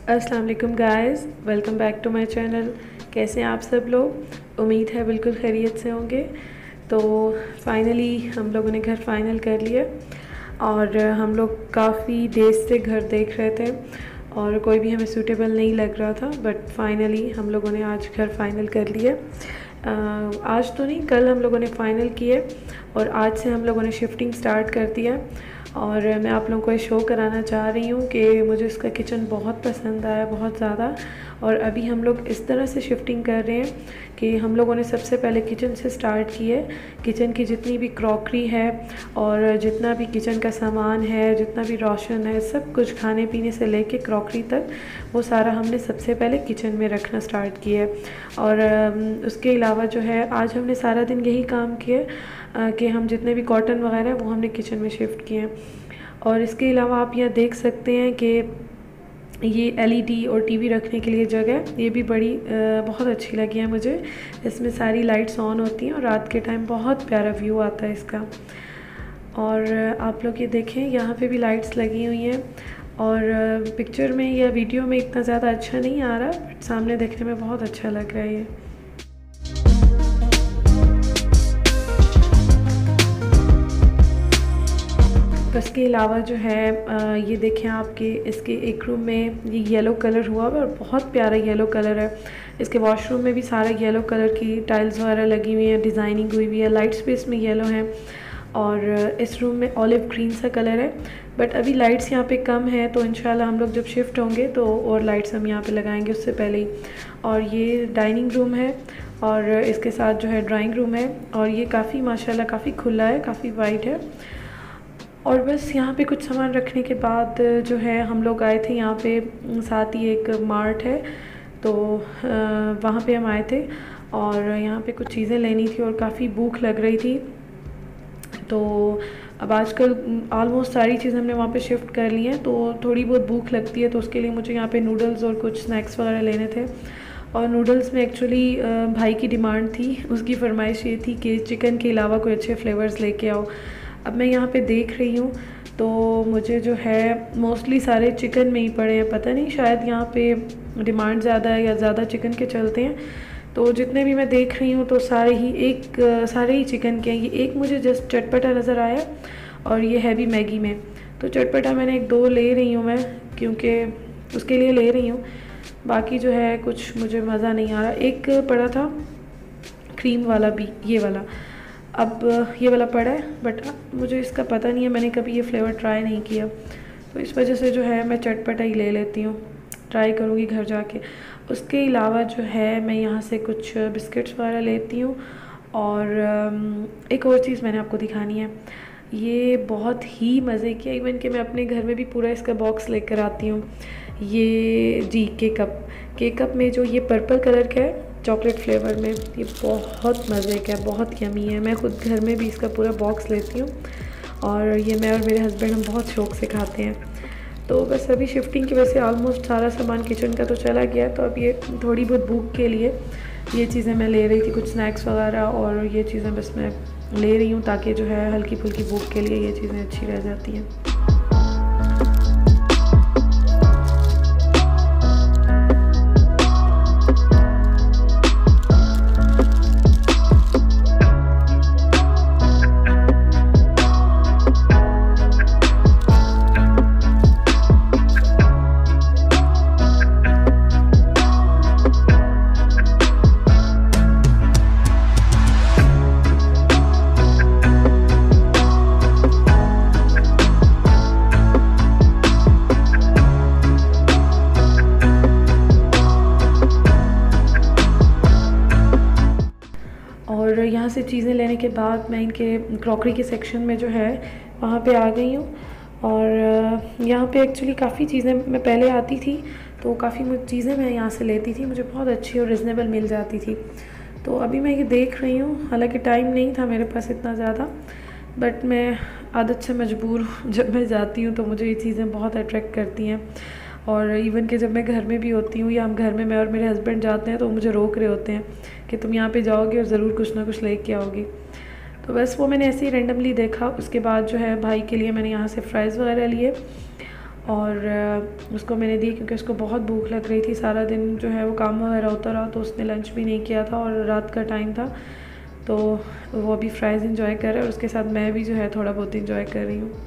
अस्सलाम वालेकुम guys, welcome back to my channel. कैसे हैं आप सब लोग? उम्मीद है बिल्कुल खैरियत से होंगे। तो फाइनली हम लोगों ने घर फाइनल कर लिया और हम लोग काफ़ी डेज से घर देख रहे थे और कोई भी हमें सूटेबल नहीं लग रहा था, बट फाइनली हम लोगों ने आज घर फाइनल कर लिया। आज तो नहीं, कल हम लोगों ने फ़ाइनल किए और आज से हम लोगों ने शिफ्टिंग स्टार्ट कर दिया। और मैं आप लोगों को ये शो कराना चाह रही हूँ कि मुझे इसका किचन बहुत पसंद आया, बहुत ज़्यादा। और अभी हम लोग इस तरह से शिफ्टिंग कर रहे हैं कि हम लोगों ने सबसे पहले किचन से स्टार्ट की है। किचन की जितनी भी क्रॉकरी है और जितना भी किचन का सामान है, जितना भी राशन है, सब कुछ खाने पीने से लेके क्रॉकरी तक, वो सारा हमने सबसे पहले किचन में रखना स्टार्ट किया है। और उसके अलावा जो है आज हमने सारा दिन यही काम किया कि हम जितने भी कॉटन वगैरह वो हमने किचन में शिफ्ट किए हैं। और इसके अलावा आप यहाँ देख सकते हैं कि ये एलईडी और टीवी रखने के लिए जगह, ये भी बड़ी बहुत अच्छी लगी है मुझे। इसमें सारी लाइट्स ऑन होती हैं और रात के टाइम बहुत प्यारा व्यू आता है इसका। और आप लोग ये देखें, यहाँ पे भी लाइट्स लगी हुई हैं और पिक्चर में या वीडियो में इतना ज़्यादा अच्छा नहीं आ रहा, बट सामने देखने में बहुत अच्छा लग रहा है ये। इसके अलावा जो है ये देखें आपके इसके एक रूम में ये येलो कलर हुआ है और बहुत प्यारा येलो कलर है। इसके वॉशरूम में भी सारा येलो कलर की टाइल्स वगैरह लगी हुई हैं, डिज़ाइनिंग हुई हुई है, लाइट्स भी इसमें येलो हैं। और इस रूम में ऑलिव ग्रीन सा कलर है, बट अभी लाइट्स यहाँ पे कम है, तो इंशाल्लाह हम लोग जब शिफ्ट होंगे तो और लाइट्स हम यहाँ पे लगाएंगे उससे पहले ही। और ये डाइनिंग रूम है और इसके साथ जो है ड्राइंग रूम है और ये काफ़ी माशाल्लाह काफ़ी खुला है, काफ़ी वाइट है। और बस यहाँ पे कुछ सामान रखने के बाद जो है हम लोग आए थे यहाँ पे, साथ ही एक मार्ट है तो वहाँ पे हम आए थे और यहाँ पे कुछ चीज़ें लेनी थी और काफ़ी भूख लग रही थी। तो अब आजकल ऑलमोस्ट सारी चीज़ें हमने वहाँ पे शिफ्ट कर ली हैं, तो थोड़ी बहुत भूख लगती है, तो उसके लिए मुझे यहाँ पे नूडल्स और कुछ स्नैक्स वगैरह लेने थे। और नूडल्स में एक्चुअली भाई की डिमांड थी, उसकी फरमाइश ये थी कि चिकन के अलावा कोई अच्छे फ्लेवर्स लेके आओ। अब मैं यहाँ पे देख रही हूँ तो मुझे जो है मोस्टली सारे चिकन में ही पड़े हैं, पता नहीं शायद यहाँ पे डिमांड ज़्यादा है या ज़्यादा चिकन के चलते हैं। तो जितने भी मैं देख रही हूँ तो सारे ही चिकन के हैं। ये एक मुझे जस्ट चटपटा नज़र आया और ये है भी मैगी में, तो चटपटा मैंने एक दो ले रही हूँ मैं, क्योंकि उसके लिए ले रही हूँ। बाकी जो है कुछ मुझे मज़ा नहीं आ रहा। एक पड़ा था क्रीम वाला भी, ये वाला, अब ये वाला पड़ा है, बट मुझे इसका पता नहीं है, मैंने कभी ये फ्लेवर ट्राई नहीं किया, तो इस वजह से जो है मैं चटपटा ही ले लेती हूँ, ट्राई करूँगी घर जाके। उसके अलावा जो है मैं यहाँ से कुछ बिस्किट्स वगैरह लेती हूँ। और एक और चीज़ मैंने आपको दिखानी है, ये बहुत ही मज़े की है, इवन कि मैं अपने घर में भी पूरा इसका बॉक्स लेकर आती हूँ। ये जी के कप में जो ये पर्पल कलर का है चॉकलेट फ्लेवर में, ये बहुत मज़े का है, बहुत यमी है। मैं ख़ुद घर में भी इसका पूरा बॉक्स लेती हूँ और ये मैं और मेरे हस्बैंड हम बहुत शौक़ से खाते हैं। तो बस अभी शिफ्टिंग की वजह से ऑलमोस्ट सारा सामान किचन का तो चला गया, तो अब ये थोड़ी बहुत भूख के लिए ये चीज़ें मैं ले रही थी, कुछ स्नैक्स वगैरह, और ये चीज़ें बस मैं ले रही हूँ ताकि जो है हल्की फुल्की भूख के लिए ये चीज़ें अच्छी रह जाती हैं। और यहाँ से चीज़ें लेने के बाद मैं इनके क्रॉकरी के सेक्शन में जो है वहाँ पे आ गई हूँ। और यहाँ पे एक्चुअली काफ़ी चीज़ें, मैं पहले आती थी तो काफ़ी चीज़ें मैं यहाँ से लेती थी, मुझे बहुत अच्छी और रिजनेबल मिल जाती थी। तो अभी मैं ये देख रही हूँ, हालांकि टाइम नहीं था मेरे पास इतना ज़्यादा, बट मैं आदत से मजबूर हूँ, जब मैं जाती हूँ तो मुझे ये चीज़ें बहुत अट्रैक्ट करती हैं। और इवन कि जब मैं घर में भी होती हूँ या हम घर में मैं और मेरे हस्बैंड जाते हैं तो मुझे रोक रहे होते हैं कि तुम यहाँ पे जाओगे और ज़रूर कुछ ना कुछ लेके आओगी। तो बस वो मैंने ऐसे ही रैंडमली देखा। उसके बाद जो है भाई के लिए मैंने यहाँ से फ्राइज़ वगैरह लिए और उसको मैंने दी क्योंकि उसको बहुत भूख लग रही थी। सारा दिन जो है वो काम वगैरह होता रहा, तो उसने लंच भी नहीं किया था और रात का टाइम था, तो वो अभी फ्राइज़ इंजॉय कर रहा है और उसके साथ मैं भी जो है थोड़ा बहुत इंजॉय कर रही हूँ।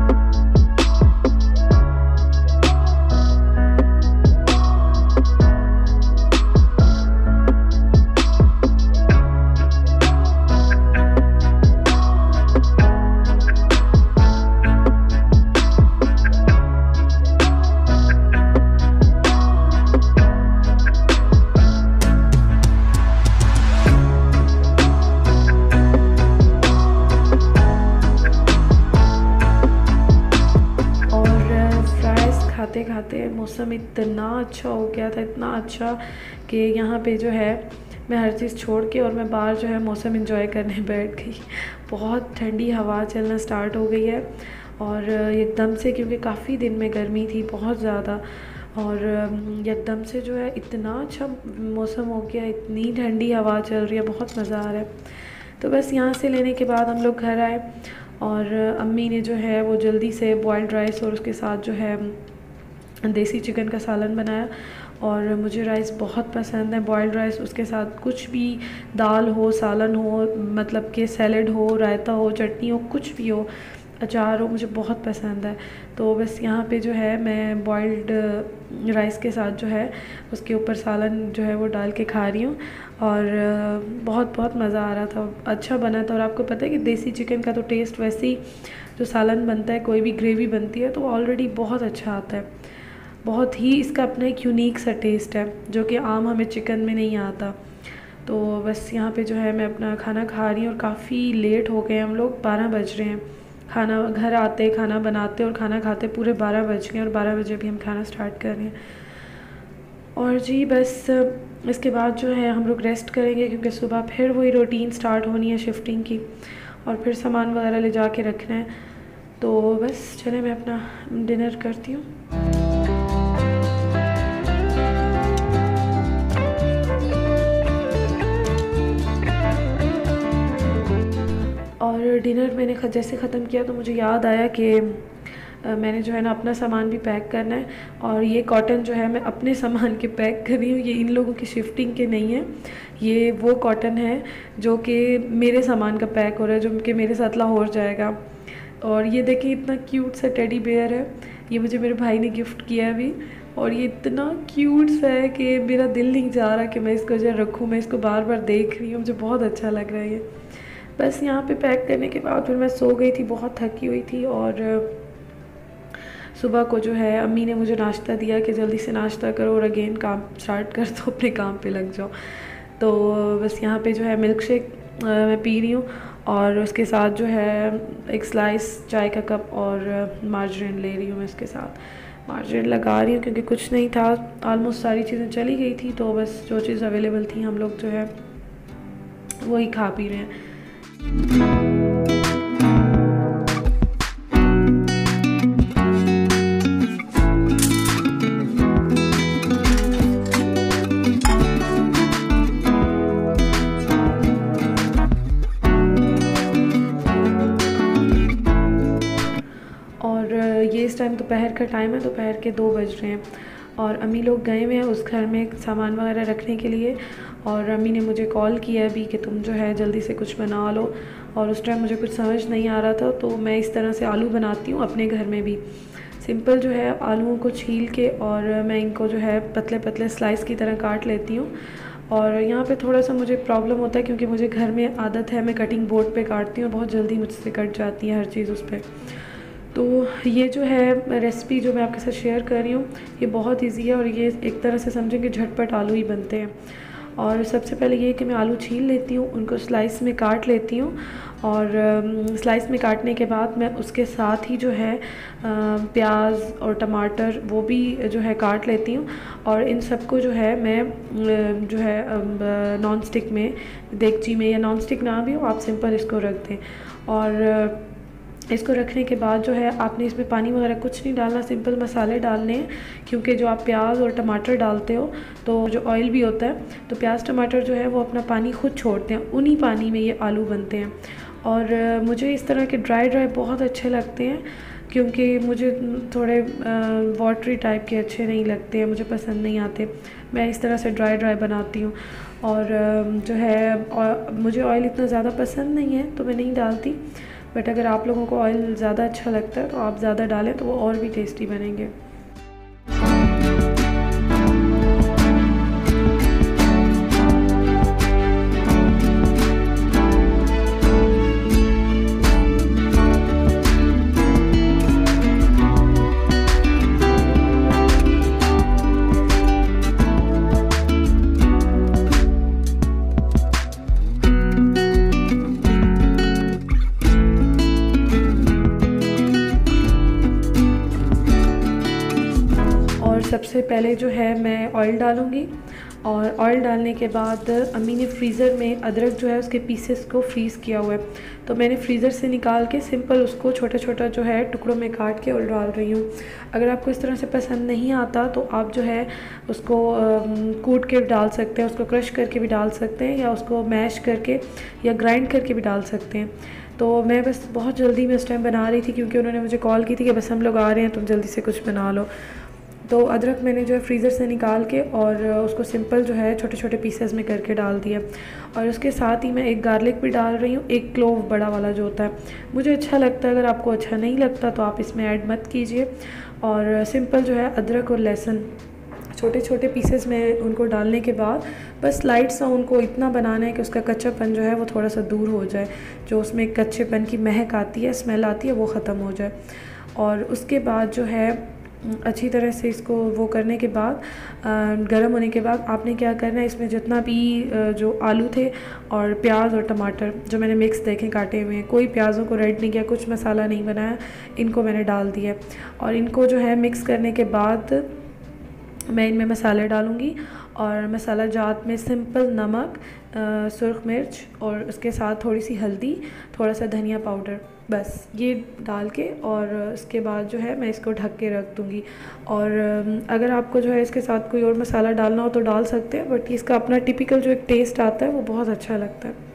खाते खाते मौसम इतना अच्छा हो गया था, इतना अच्छा कि यहाँ पे जो है मैं हर चीज़ छोड़ के और मैं बाहर जो है मौसम एंजॉय करने बैठ गई। बहुत ठंडी हवा चलना स्टार्ट हो गई है और एकदम से, क्योंकि काफ़ी दिन में गर्मी थी बहुत ज़्यादा, और एकदम से जो है इतना अच्छा मौसम हो गया, इतनी ठंडी हवा चल रही है, बहुत मज़ा आ रहा है। तो बस यहाँ से लेने के बाद हम लोग घर आए और अम्मी ने जो है वो जल्दी से बॉइल्ड राइस और उसके साथ जो है देसी चिकन का सालन बनाया। और मुझे राइस बहुत पसंद है, बॉइल्ड राइस, उसके साथ कुछ भी दाल हो, सालन हो, मतलब कि सैलेड हो, रायता हो, चटनी हो, कुछ भी हो, अचार हो, मुझे बहुत पसंद है। तो बस यहाँ पे जो है मैं बॉइल्ड राइस के साथ जो है उसके ऊपर सालन जो है वो डाल के खा रही हूँ और बहुत बहुत मज़ा आ रहा था, अच्छा बना था। और आपको पता है कि देसी चिकन का तो टेस्ट वैसे ही जो सालन बनता है, कोई भी ग्रेवी बनती है तो ऑलरेडी बहुत अच्छा आता है, बहुत ही इसका अपना एक यूनिक सा टेस्ट है जो कि आम हमें चिकन में नहीं आता। तो बस यहाँ पे जो है मैं अपना खाना खा रही हूँ और काफ़ी लेट हो गए हम लोग, 12 बज रहे हैं खाना, घर आते खाना बनाते और खाना खाते पूरे 12 बज गए और 12 बजे भी हम खाना स्टार्ट कर रहे हैं। और जी बस इसके बाद जो है हम लोग रेस्ट करेंगे क्योंकि सुबह फिर वही रूटीन स्टार्ट होनी है शिफ्टिंग की और फिर सामान वगैरह ले जा के रखना है। तो बस चले मैं अपना डिनर करती हूँ। और डिनर मैंने जैसे ख़त्म किया तो मुझे याद आया कि मैंने जो है ना अपना सामान भी पैक करना है और ये कॉटन जो है मैं अपने सामान के पैक कर रही हूँ, ये इन लोगों की शिफ्टिंग के नहीं है, ये वो कॉटन है जो कि मेरे सामान का पैक हो रहा है, जो कि मेरे साथ लाहौर जाएगा। और ये देखिए इतना क्यूट सा टेडी बेयर है, ये मुझे मेरे भाई ने गिफ्ट किया अभी, और ये इतना क्यूट सा है कि मेरा दिल नहीं चाह रहा कि मैं इसको जो रखूँ, मैं इसको बार बार देख रही हूँ, मुझे बहुत अच्छा लग रहा है ये। बस यहाँ पे पैक करने के बाद फिर मैं सो गई थी, बहुत थकी हुई थी। और सुबह को जो है अम्मी ने मुझे नाश्ता दिया कि जल्दी से नाश्ता करो और अगेन काम स्टार्ट कर दो, अपने काम पे लग जाओ। तो बस यहाँ पे जो है मिल्क शेक मैं पी रही हूँ और उसके साथ जो है एक स्लाइस चाय का कप और मार्जरीन ले रही हूँ, मैं इसके साथ मार्जरीन लगा रही हूँ क्योंकि कुछ नहीं था, ऑलमोस्ट सारी चीज़ें चली गई थी, तो बस जो चीज़ अवेलेबल थी हम लोग जो है वही खा पी रहे हैं। और ये इस टाइम दोपहर का टाइम है, दोपहर के 2 बज रहे हैं और अम्मी लोग गए हुए हैं उस घर में सामान वगैरह रखने के लिए। और अम्मी ने मुझे कॉल किया अभी कि तुम जो है जल्दी से कुछ बना लो, और उस टाइम मुझे कुछ समझ नहीं आ रहा था, तो मैं इस तरह से आलू बनाती हूँ अपने घर में भी। सिंपल जो है आलूओं को छील के और मैं इनको जो है पतले पतले स्लाइस की तरह काट लेती हूँ। और यहाँ पे थोड़ा सा मुझे प्रॉब्लम होता है क्योंकि मुझे घर में आदत है मैं कटिंग बोर्ड पे काटती हूँ, बहुत जल्दी मुझसे कट जाती है हर चीज़ उस पर। तो ये जो है रेसिपी जो मैं आपके साथ शेयर कर रही हूँ ये बहुत इजी है और ये एक तरह से समझें कि झटपट आलू ही बनते हैं। और सबसे पहले ये कि मैं आलू छील लेती हूँ, उनको स्लाइस में काट लेती हूँ और स्लाइस में काटने के बाद मैं उसके साथ ही जो है प्याज और टमाटर वो भी जो है काट लेती हूँ। और इन सबको जो है मैं जो है नॉन स्टिक में, देगची में, या नॉन स्टिक ना भी हो आप सिंपल इसको रख दें। और इसको रखने के बाद जो है आपने इसमें पानी वगैरह कुछ नहीं डालना, सिंपल मसाले डालने हैं क्योंकि जो आप प्याज और टमाटर डालते हो तो जो ऑयल भी होता है तो प्याज टमाटर जो है वो अपना पानी खुद छोड़ते हैं, उन्हीं पानी में ये आलू बनते हैं। और मुझे इस तरह के ड्राई बहुत अच्छे लगते हैं, क्योंकि मुझे थोड़े वाटरी टाइप के अच्छे नहीं लगते हैं, मुझे पसंद नहीं आते। मैं इस तरह से ड्राई ड्राई बनाती हूँ। और जो है मुझे ऑयल इतना ज़्यादा पसंद नहीं है तो मैं नहीं डालती, बट अगर आप लोगों को ऑयल ज़्यादा अच्छा लगता है तो आप ज़्यादा डालें तो वो और भी टेस्टी बनेंगे। सबसे पहले जो है मैं ऑयल डालूँगी, और ऑयल डालने के बाद अम्मी ने फ्रीज़र में अदरक जो है उसके पीसेस को फ्रीज़ किया हुआ है, तो मैंने फ्रीज़र से निकाल के सिंपल उसको छोटा छोटा जो है टुकड़ों में काट के और डाल रही हूँ। अगर आपको इस तरह से पसंद नहीं आता तो आप जो है उसको कूट के डाल सकते हैं, उसको क्रश करके भी डाल सकते हैं, या उसको मैश करके या ग्राइंड करके भी डाल सकते हैं। तो मैं बस बहुत जल्दी में उस टाइम बना रही थी क्योंकि उन्होंने मुझे कॉल की थी कि बस हम लोग आ रहे हैं, तुम जल्दी से कुछ बना लो। तो अदरक मैंने जो है फ्रीज़र से निकाल के और उसको सिंपल जो है छोटे छोटे पीसेस में करके डाल दिया। और उसके साथ ही मैं एक गार्लिक भी डाल रही हूँ, एक क्लोव बड़ा वाला जो होता है, मुझे अच्छा लगता है। अगर आपको अच्छा नहीं लगता तो आप इसमें ऐड मत कीजिए। और सिंपल जो है अदरक और लहसुन छोटे छोटे पीसेस में उनको डालने के बाद बस लाइट सा उनको इतना बनाना है कि उसका कच्चापन जो है वो थोड़ा सा दूर हो जाए, जो उसमें एक कच्चेपन की महक आती है, स्मेल आती है, वो ख़त्म हो जाए। और उसके बाद जो है अच्छी तरह से इसको वो करने के बाद गर्म होने के बाद आपने क्या करना है, इसमें जितना भी जो आलू थे और प्याज और टमाटर जो मैंने मिक्स देखे काटे हुए हैं, कोई प्याज़ों को रेड नहीं किया, कुछ मसाला नहीं बनाया, इनको मैंने डाल दिया। और इनको जो है मिक्स करने के बाद मैं इनमें मसाले डालूँगी, और मसाला जात में सिंपल नमक, सुर्ख मिर्च और उसके साथ थोड़ी सी हल्दी, थोड़ा सा धनिया पाउडर, बस ये डाल के और उसके बाद जो है मैं इसको ढक के रख दूँगी। और अगर आपको जो है इसके साथ कोई और मसाला डालना हो तो डाल सकते हैं, बट इसका अपना टिपिकल जो एक टेस्ट आता है वो बहुत अच्छा लगता है।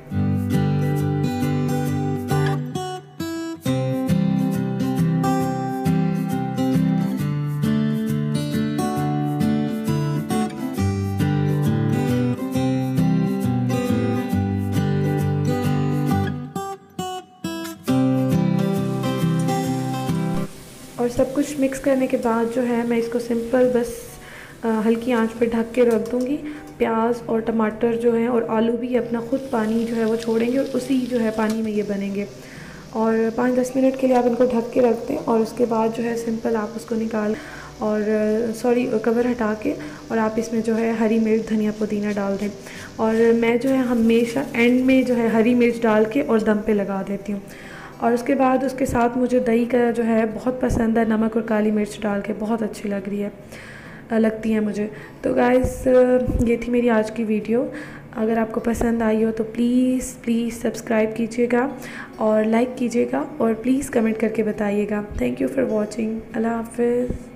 और सब कुछ मिक्स करने के बाद जो है मैं इसको सिंपल बस हल्की आंच पे ढक के रख दूँगी। प्याज और टमाटर जो हैं और आलू भी अपना ख़ुद पानी जो है वो छोड़ेंगे और उसी जो है पानी में ये बनेंगे। और 5-10 मिनट के लिए आप इनको ढक के रख दें, और उसके बाद जो है सिंपल आप उसको निकाल और कवर हटा के और आप इसमें जो है हरी मिर्च, धनिया, पुदीना डाल दें। और मैं जो है हमेशा एंड में जो है हरी मिर्च डाल के और दम पे लगा देती हूँ। और उसके बाद उसके साथ मुझे दही का जो है बहुत पसंद है, नमक और काली मिर्च डाल के बहुत अच्छी लगती है मुझे। तो गाइस ये थी मेरी आज की वीडियो। अगर आपको पसंद आई हो तो प्लीज़ सब्सक्राइब कीजिएगा और लाइक कीजिएगा, और प्लीज़ कमेंट करके बताइएगा। Thank you for watching. अल्लाह हाफ़िज़।